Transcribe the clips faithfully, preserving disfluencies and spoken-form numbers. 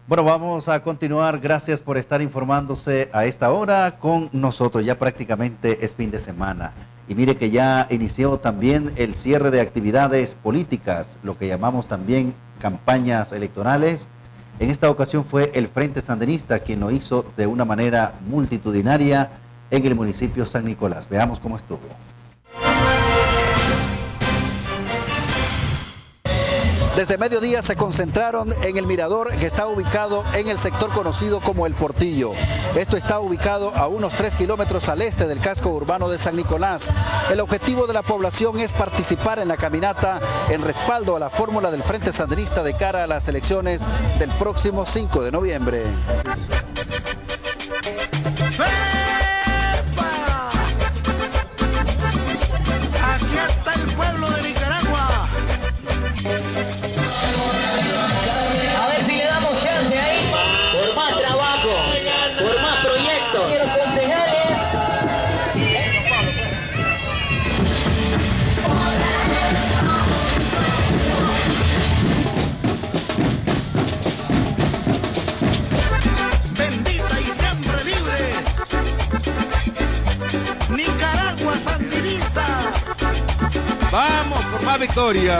Bueno, vamos a continuar. Gracias por estar informándose a esta hora con nosotros. Ya prácticamente es fin de semana. Y mire que ya inició también el cierre de actividades políticas, lo que llamamos también campañas electorales. En esta ocasión fue el Frente Sandinista quien lo hizo de una manera multitudinaria en el municipio San Nicolás. Veamos cómo estuvo. Desde mediodía se concentraron en el mirador que está ubicado en el sector conocido como El Portillo. Esto está ubicado a unos tres kilómetros al este del casco urbano de San Nicolás. El objetivo de la población es participar en la caminata en respaldo a la fórmula del Frente Sandinista de cara a las elecciones del próximo cinco de noviembre. ¡Vamos por más victoria!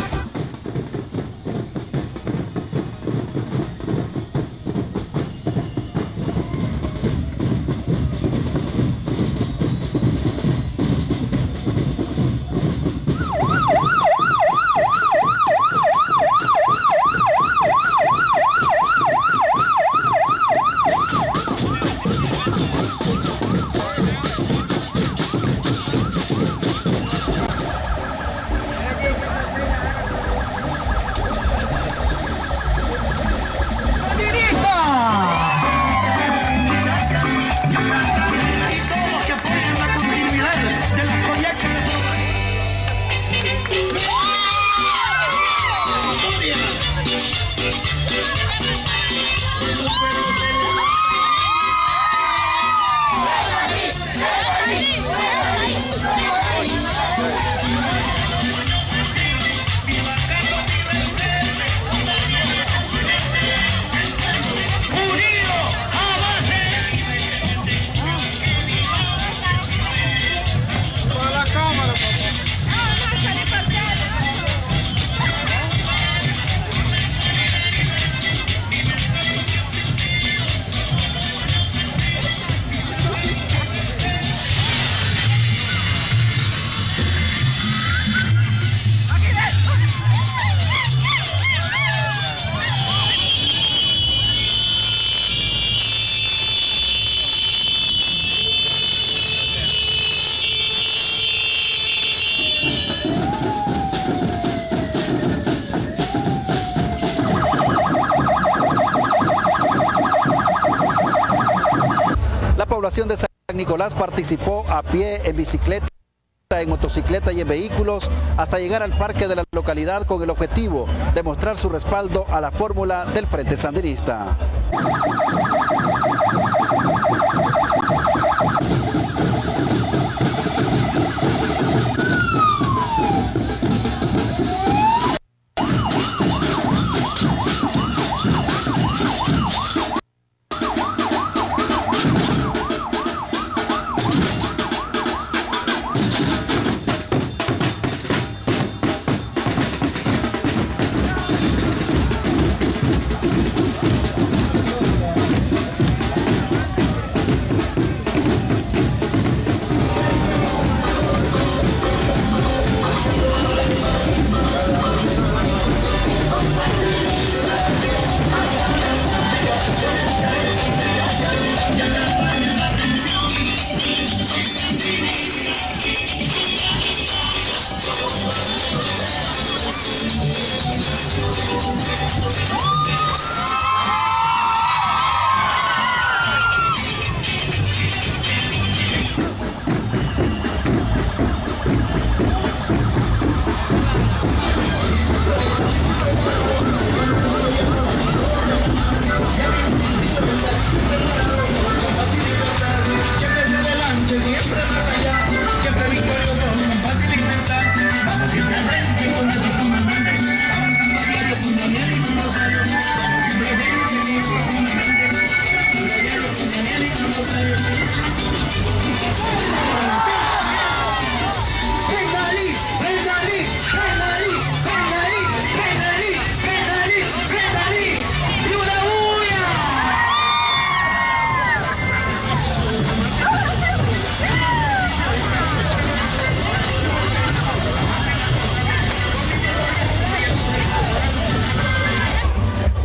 La población de San Nicolás participó a pie, en bicicleta, en motocicleta y en vehículos hasta llegar al parque de la localidad con el objetivo de mostrar su respaldo a la fórmula del Frente Sandinista.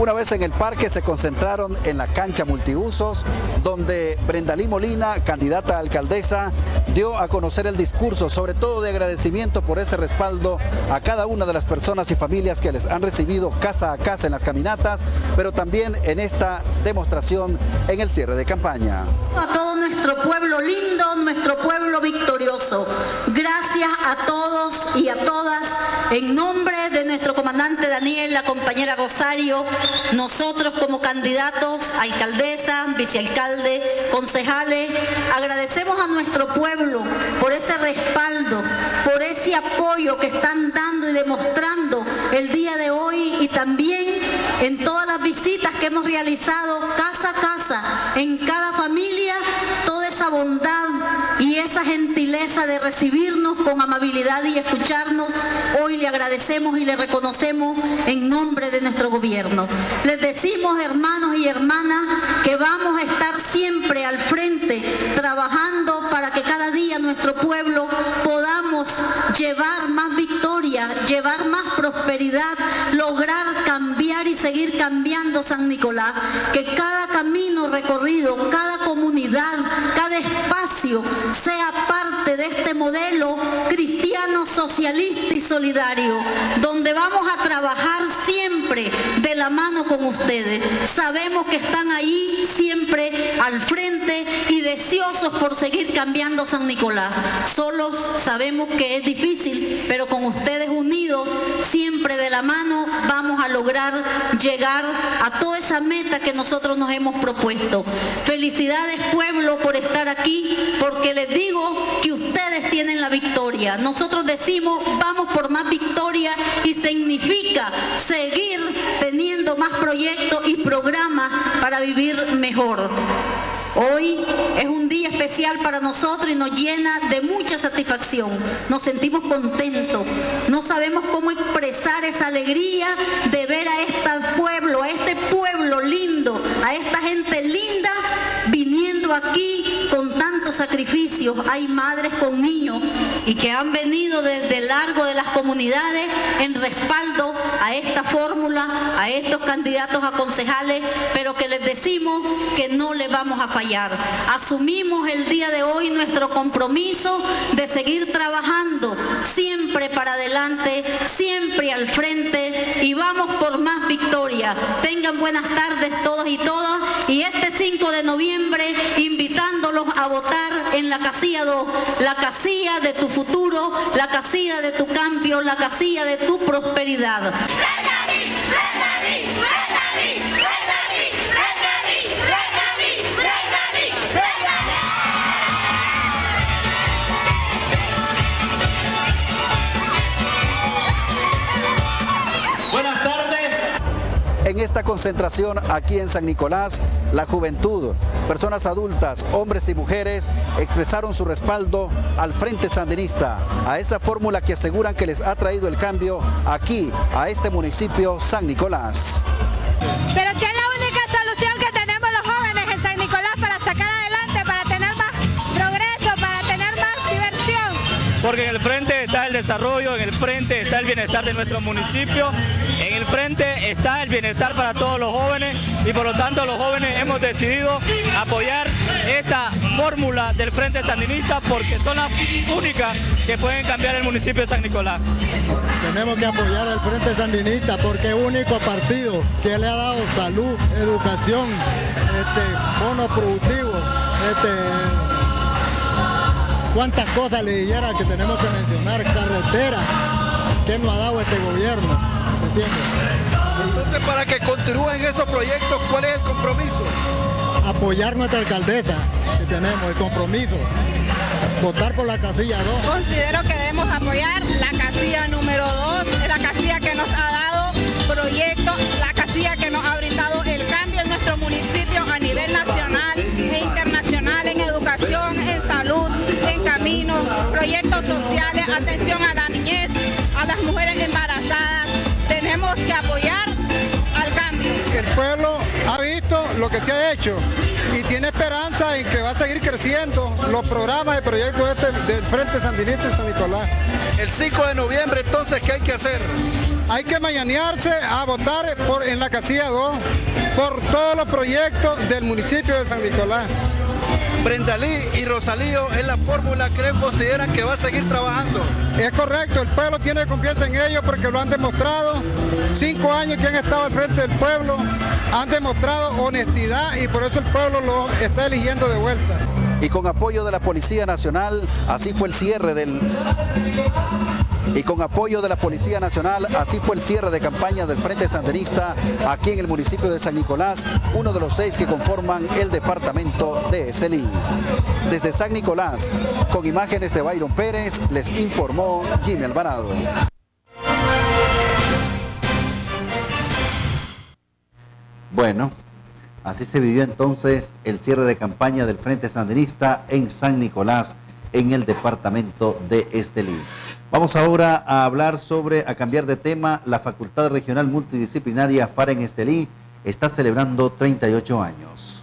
Una vez en el parque se concentraron en la cancha multiusos, donde Brendalí Molina, candidata a alcaldesa, dio a conocer el discurso, sobre todo de agradecimiento por ese respaldo a cada una de las personas y familias que les han recibido casa a casa en las caminatas, pero también en esta demostración en el cierre de campaña. A todo nuestro pueblo lindo, nuestro pueblo victorioso, gracias a todos y a todas, en nombre de nuestro comandante Daniel, la compañera Rosario, nosotros como candidatos, alcaldesa, vicealcalde, concejales, agradecemos a nuestro pueblo por ese respaldo, por ese apoyo que están dando y demostrando el día de hoy, y también en todas las visitas que hemos realizado casa a casa, en cada familia, toda esa bondad y esa gentileza de recibirnos con amabilidad y escucharnos. Hoy le agradecemos y le reconocemos en nombre de nuestro gobierno. Les decimos, hermanos y hermanas, que vamos a estar siempre al frente, trabajando para que cada día nuestro pueblo podamos llevar más victoria, llevar más prosperidad, lograr cambiar y seguir cambiando San Nicolás, que cada camino recorrido, cada comunidad, cada espacio sea parte de este modelo cristiano, socialista y solidario, donde vamos a trabajar siempre de la mano con ustedes. Sabemos que están ahí siempre al frente y deseosos por seguir cambiando San Nicolás. Solos sabemos que es difícil, pero con ustedes unidos, siempre de la mano, vamos a lograr llegar a toda esa meta que nosotros nos hemos propuesto. Felicidades, pueblo, por estar aquí, porque les digo que ustedes tienen la victoria. Nosotros decimos, vamos por más victoria, y significa seguir teniendo más proyectos y programas para vivir mejor. Hoy es un día especial para nosotros y nos llena de mucha satisfacción. Nos sentimos contentos. No sabemos cómo expresar esa alegría de ver a este pueblo, a este pueblo lindo, a esta gente linda viniendo aquí con tantos sacrificios. Hay madres con niños y que han venido desde largo de las comunidades en respaldo a esta fórmula, a estos candidatos a concejales, pero que les decimos que no les vamos a fallar. Asumimos el día de hoy nuestro compromiso de seguir trabajando siempre para adelante, siempre al frente, y vamos por más victoria. Tengan buenas tardes todos y todas, y este cinco de noviembre invitándolos a votar en la casilla dos, la casilla de tu futuro, la casilla de tu cambio, la casilla de tu prosperidad. En esta concentración aquí en San Nicolás, la juventud, personas adultas, hombres y mujeres expresaron su respaldo al Frente Sandinista, a esa fórmula que aseguran que les ha traído el cambio aquí, a este municipio San Nicolás. Pero si es la única solución que tenemos los jóvenes en San Nicolás para sacar adelante, para tener más progreso, para tener más diversión. Porque en el frente está el desarrollo, en el frente está el bienestar de nuestro municipio, en el frente está el bienestar para todos los jóvenes, y por lo tanto los jóvenes hemos decidido apoyar esta fórmula del Frente Sandinista, porque son las únicas que pueden cambiar el municipio de San Nicolás. Tenemos que apoyar al Frente Sandinista porque es el único partido que le ha dado salud, educación, este, bono productivo, este, cuántas cosas le dijera que tenemos que mencionar, carretera, que nos ha dado este gobierno, ¿me entiendes? Entonces, para que continúen esos proyectos, ¿cuál es el compromiso? Apoyar nuestra alcaldesa que tenemos, el compromiso, votar por la casilla dos. Considero que debemos apoyar la casilla número dos, la casilla que nos ha dado proyectos, la casilla que nos ha brindado el cambio en nuestro municipio a nivel nacional e internacional, en educación, en salud, en caminos, proyectos sociales, atención a la niñez, a las mujeres embarazadas. Tenemos que apoyar al cambio. El pueblo ha visto lo que se ha hecho y tiene esperanza en que va a seguir creciendo los programas y proyectos este del Frente Sandinista en San Nicolás. El cinco de noviembre, entonces, ¿qué hay que hacer? Hay que mañanearse a votar por, en la casilla dos por todos los proyectos del municipio de San Nicolás. Brendalí y Rosalío es la fórmula que consideran que va a seguir trabajando. Es correcto, el pueblo tiene confianza en ellos porque lo han demostrado. Cinco años que han estado al frente del pueblo, han demostrado honestidad y por eso el pueblo lo está eligiendo de vuelta. Y con apoyo de la Policía Nacional, así fue el cierre del... Y con apoyo de la Policía Nacional, así fue el cierre de campaña del Frente Sandinista aquí en el municipio de San Nicolás, uno de los seis que conforman el departamento de Estelí. Desde San Nicolás, con imágenes de Byron Pérez, les informó Jimmy Alvarado. Bueno, así se vivió entonces el cierre de campaña del Frente Sandinista en San Nicolás, en el departamento de Estelí. Vamos ahora a hablar sobre, a cambiar de tema, la Facultad Regional Multidisciplinaria FARA en Estelí está celebrando treinta y ocho años.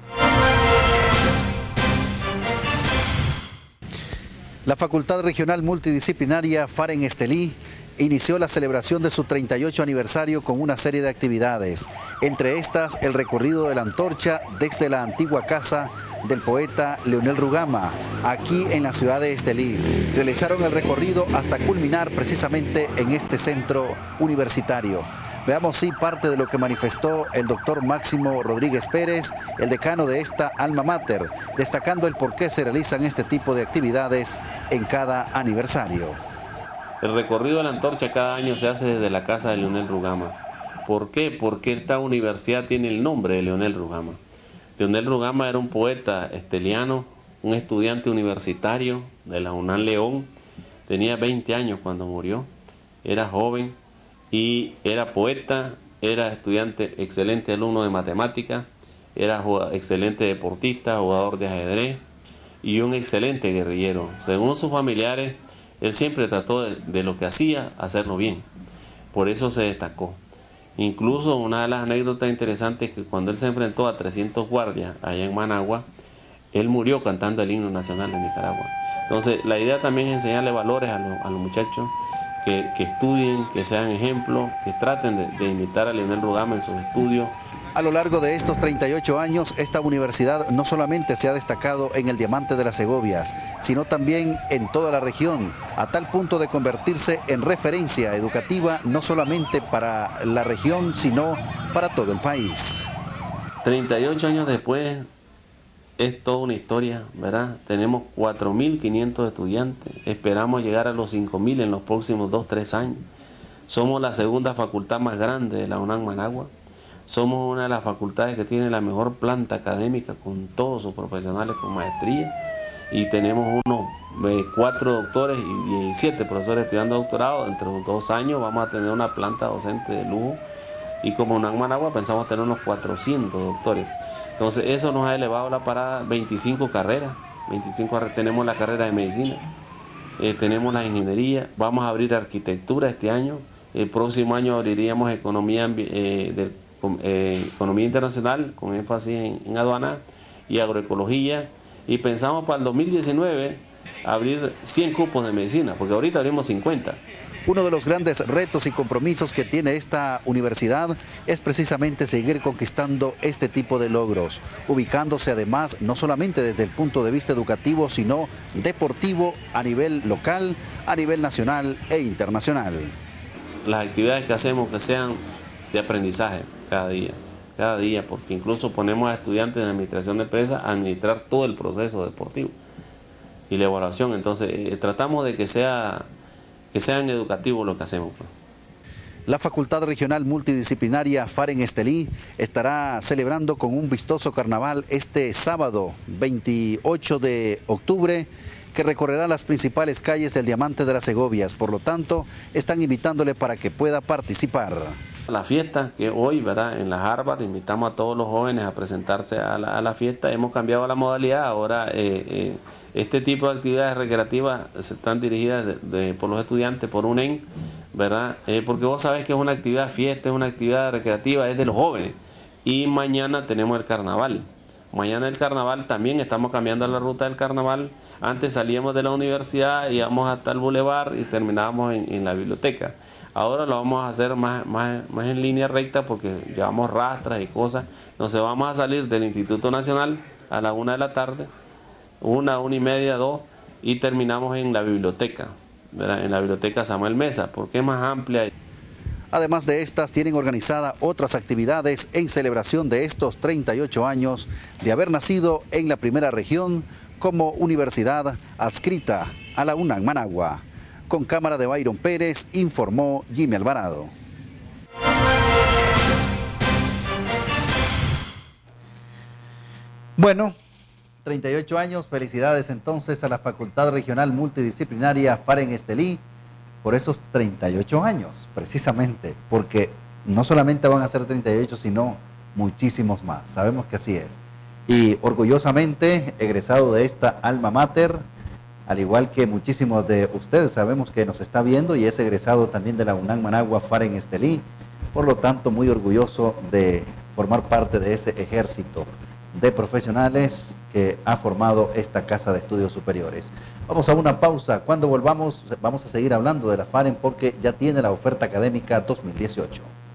La Facultad Regional Multidisciplinaria FARA en Estelí inició la celebración de su treinta y ocho aniversario con una serie de actividades, entre estas el recorrido de la antorcha desde la antigua casa del poeta Leonel Rugama, aquí en la ciudad de Estelí. Realizaron el recorrido hasta culminar precisamente en este centro universitario. Veamos sí parte de lo que manifestó el doctor Máximo Rodríguez Pérez, el decano de esta alma mater, destacando el por qué se realizan este tipo de actividades en cada aniversario. El recorrido de la antorcha cada año se hace desde la casa de Leonel Rugama. ¿Por qué? Porque esta universidad tiene el nombre de Leonel Rugama. Leonel Rugama era un poeta esteliano, un estudiante universitario de la UNAM León. Tenía veinte años cuando murió. Era joven y era poeta, era estudiante, excelente alumno de matemáticas, era excelente deportista, jugador de ajedrez y un excelente guerrillero. Según sus familiares, él siempre trató de, de lo que hacía, hacerlo bien. Por eso se destacó. Incluso una de las anécdotas interesantes es que cuando él se enfrentó a trescientos guardias allá en Managua, él murió cantando el himno nacional de Nicaragua. Entonces, la idea también es enseñarle valores a, lo, a los muchachos, que, que estudien, que sean ejemplos, que traten de, de imitar a Leonel Rugama en sus estudios. A lo largo de estos treinta y ocho años, esta universidad no solamente se ha destacado en el Diamante de las Segovias, sino también en toda la región, a tal punto de convertirse en referencia educativa no solamente para la región, sino para todo el país. treinta y ocho años después, es toda una historia, ¿verdad? Tenemos cuatro mil quinientos estudiantes, esperamos llegar a los cinco mil en los próximos dos, tres años. Somos la segunda facultad más grande de la UNAM Managua. Somos una de las facultades que tiene la mejor planta académica con todos sus profesionales con maestría y tenemos unos eh, cuatro doctores y diecisiete profesores estudiando doctorado. Entre los dos años vamos a tener una planta docente de lujo y como UNAM Managua pensamos tener unos cuatrocientos doctores. Entonces eso nos ha elevado la parada, veinticinco carreras, veinticinco carreras. Tenemos la carrera de medicina, eh, tenemos la ingeniería, vamos a abrir arquitectura este año, el próximo año abriríamos economía eh, del Eh, economía internacional con énfasis en, en aduana y agroecología, y pensamos para el dos mil diecinueve abrir cien cupos de medicina, porque ahorita abrimos cincuenta. Uno de los grandes retos y compromisos que tiene esta universidad es precisamente seguir conquistando este tipo de logros, ubicándose además no solamente desde el punto de vista educativo, sino deportivo a nivel local, a nivel nacional e internacional. Las actividades que hacemos que sean de aprendizaje cada día, cada día, porque incluso ponemos a estudiantes de administración de empresas a administrar todo el proceso deportivo y la evaluación. Entonces eh, tratamos de que sea que sean educativos lo que hacemos. La Facultad Regional Multidisciplinaria FARA en Estelí estará celebrando con un vistoso carnaval este sábado veintiocho de octubre, que recorrerá las principales calles del Diamante de las Segovias. Por lo tanto, están invitándole para que pueda participar. La fiesta que hoy, ¿verdad? En la Harvard, invitamos a todos los jóvenes a presentarse a la, a la fiesta. Hemos cambiado la modalidad, ahora eh, eh, este tipo de actividades recreativas se están dirigidas de, de, por los estudiantes, por U N E M, ¿verdad? Eh, porque vos sabés que es una actividad fiesta, es una actividad recreativa, es de los jóvenes. y mañana tenemos el carnaval. Mañana el carnaval también estamos cambiando la ruta del carnaval. Antes salíamos de la universidad, íbamos hasta el bulevar y terminábamos en, en la biblioteca. Ahora lo vamos a hacer más, más, más en línea recta porque llevamos rastras y cosas. Entonces vamos a salir del Instituto Nacional a la una de la tarde, una, una y media, dos, y terminamos en la biblioteca, ¿verdad? En la biblioteca Samuel Mesa, porque es más amplia. Además de estas, tienen organizadas otras actividades en celebración de estos treinta y ocho años de haber nacido en la primera región como universidad adscrita a la UNAM Managua. Con cámara de Byron Pérez, informó Jimmy Alvarado. Bueno, treinta y ocho años, felicidades entonces a la Facultad Regional Multidisciplinaria Faren Estelí por esos treinta y ocho años, precisamente, porque no solamente van a ser treinta y ocho, sino muchísimos más. Sabemos que así es. Y orgullosamente, egresado de esta alma mater, al igual que muchísimos de ustedes sabemos que nos está viendo y es egresado también de la UNAM Managua Faren Estelí, por lo tanto muy orgulloso de formar parte de ese ejército de profesionales que ha formado esta Casa de Estudios Superiores. Vamos a una pausa. Cuando volvamos vamos a seguir hablando de la Faren porque ya tiene la oferta académica dos mil dieciocho.